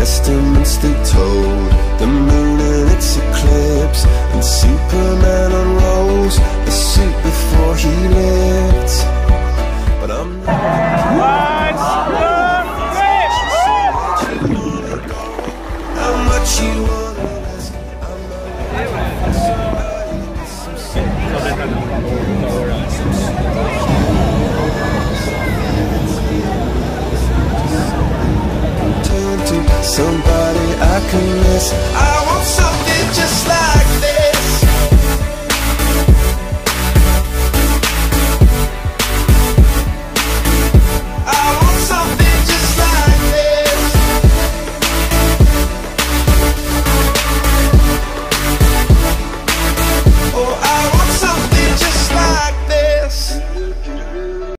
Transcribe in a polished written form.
testaments that told the moon and its eclipse, and Superman unrolls a suit before he lived. But I'm not. How much you wanna ask? Turn to somebody I can miss.